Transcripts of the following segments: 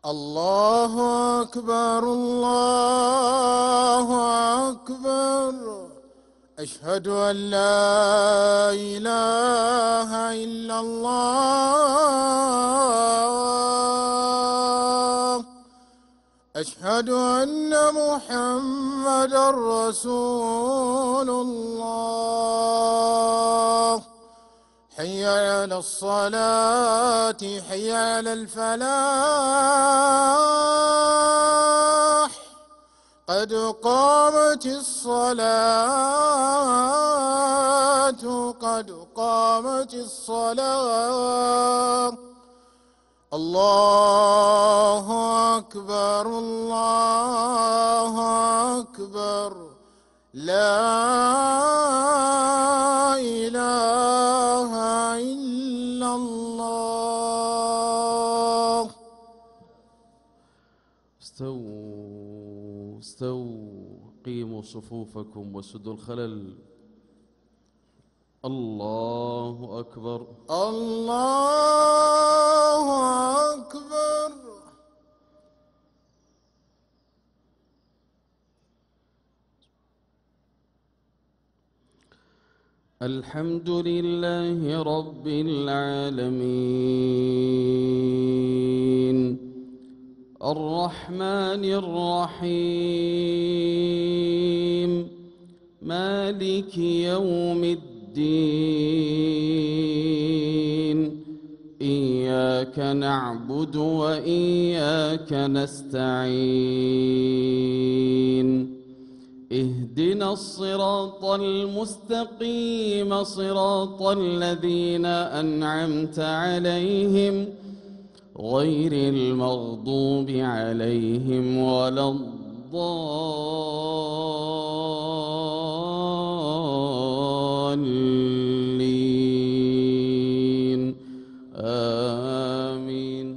الله أكبر الله أكبر. أشهد أن لا إله إلا الله. أشهد أن محمدًا رسول الله. حي على الصلاة حي على الفلاح. قد قامت الصلاة قد قامت الصلاة. الله أكبر الله أكبر. لا إله إلا الله. استووا استووا، قيموا صفوفكم وسدوا الخلل. الله أكبر الله أكبر. الحمد لله رب العالمين الرحمن الرحيم مالك يوم الدين. إياك نعبد وإياك نستعين. اهدنا الصراط المستقيم صراط الذين أنعمت عليهم غير المغضوب عليهم ولا الضالين. آمين.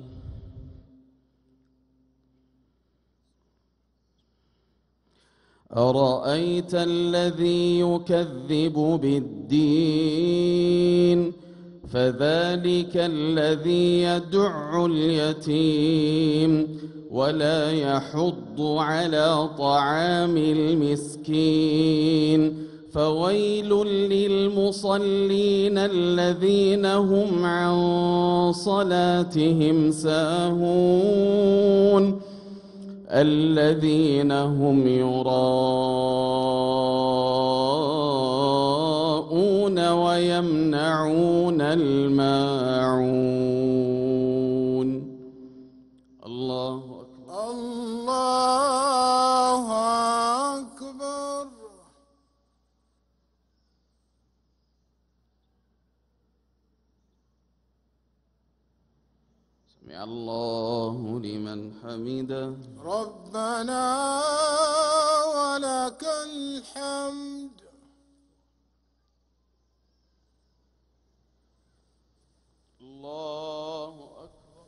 أرأيت الذي يكذب بالدين فذلك الذي يدع اليتيم ولا يحض على طعام المسكين. فويل للمصلين الذين هم عن صلاتهم ساهون الذين هم يراءون ويمنعون الماعون. الله أكبر الله أكبر. سمع الله لمن حمده. ربنا ولك الحمد. الله أكبر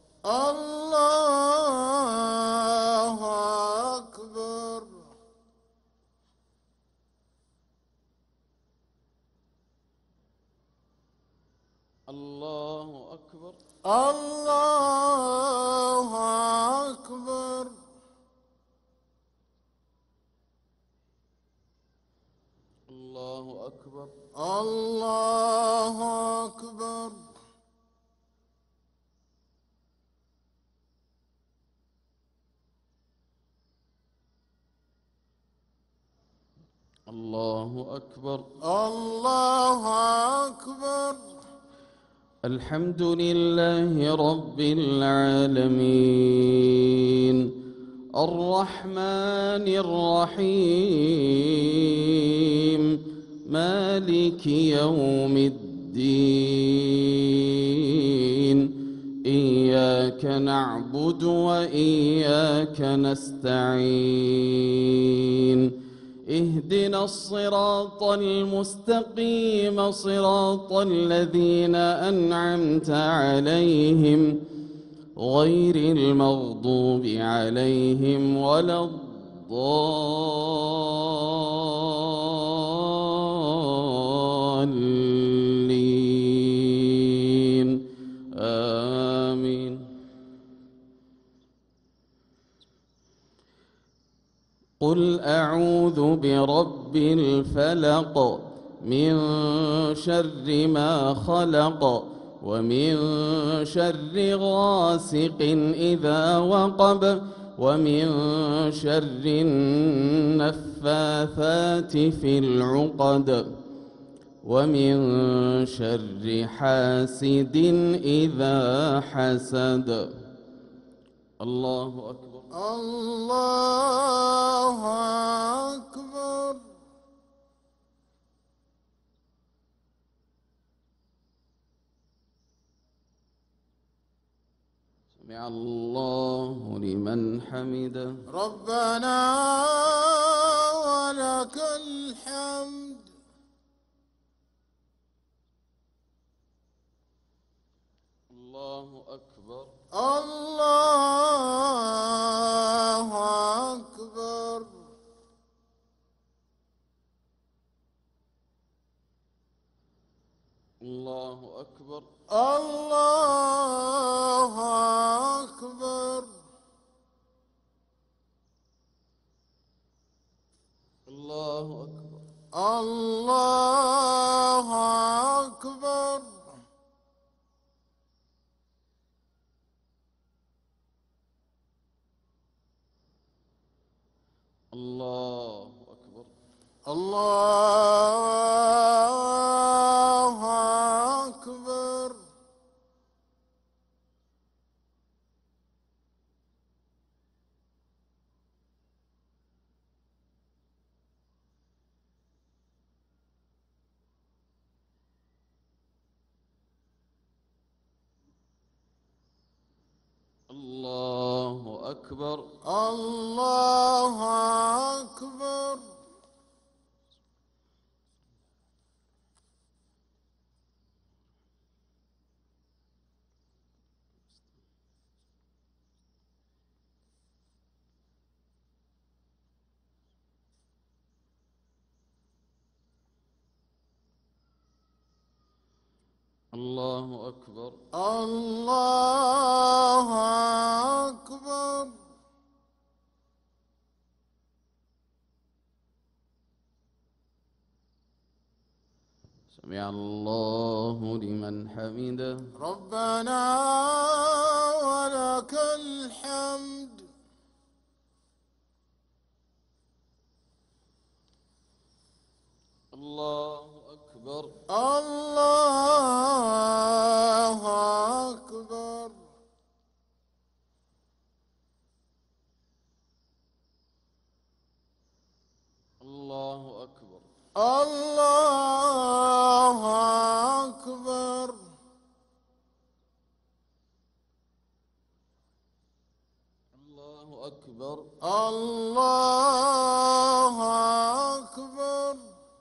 الله أكبر. الله أكبر الله أكبر. الله أكبر الله أكبر. الله أكبر الله أكبر. الحمد لله رب العالمين الرحمن الرحيم مالك يوم الدين. إياك نعبد وإياك نستعين. اهدنا الصراط المستقيم صراط الذين أنعمت عليهم غير المغضوب عليهم ولا الضالين. آمين. قل أعوذ برب الفلق من شر ما خلق ومن شر غاسق إذا وقب ومن شر النفاثات في العقد ومن شر حاسد إذا حسد. الله أكبر. الله أكبر. سمع الله لمن حمده. ربنا ولك الحمد. الله أكبر. الله أكبر. الله أكبر. الله أكبر. الله أكبر. الله أكبر. الله أكبر. الله أكبر. الله أكبر. الله أكبر. الله أكبر. الله أكبر. سمع الله لمن حمده. ربنا ولك الحمد. الله أكبر. الله أكبر. الله أكبر. الله أكبر. الله أكبر. الله أكبر.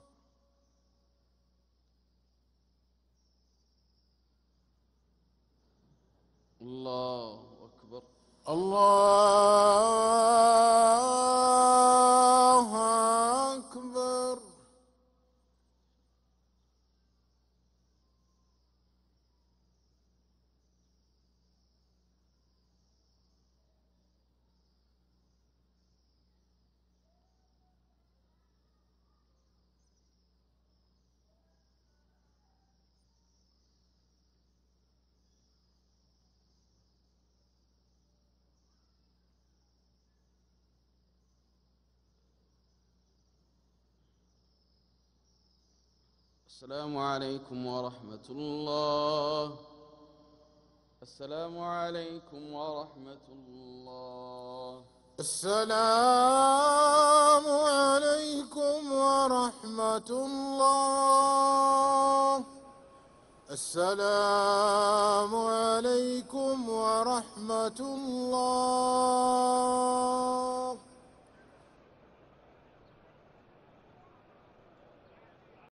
الله أكبر. الله أكبر. السلام عليكم ورحمة الله. السلام عليكم ورحمة الله. السلام عليكم ورحمة الله. السلام عليكم ورحمة الله.